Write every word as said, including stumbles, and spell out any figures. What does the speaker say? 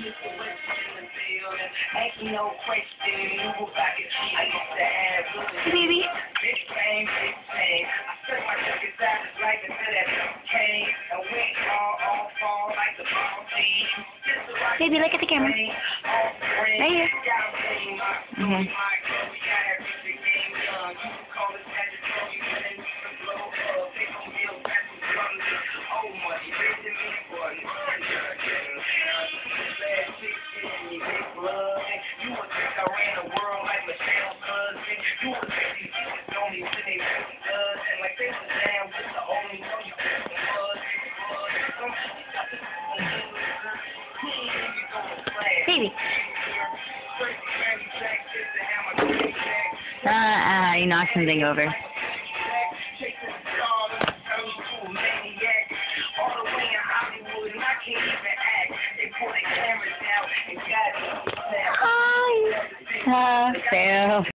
Baby. Baby, look at the camera. Right here. Mm-hmm. Baby. Uh, uh, you knocked something over. Hi. Uh, fail.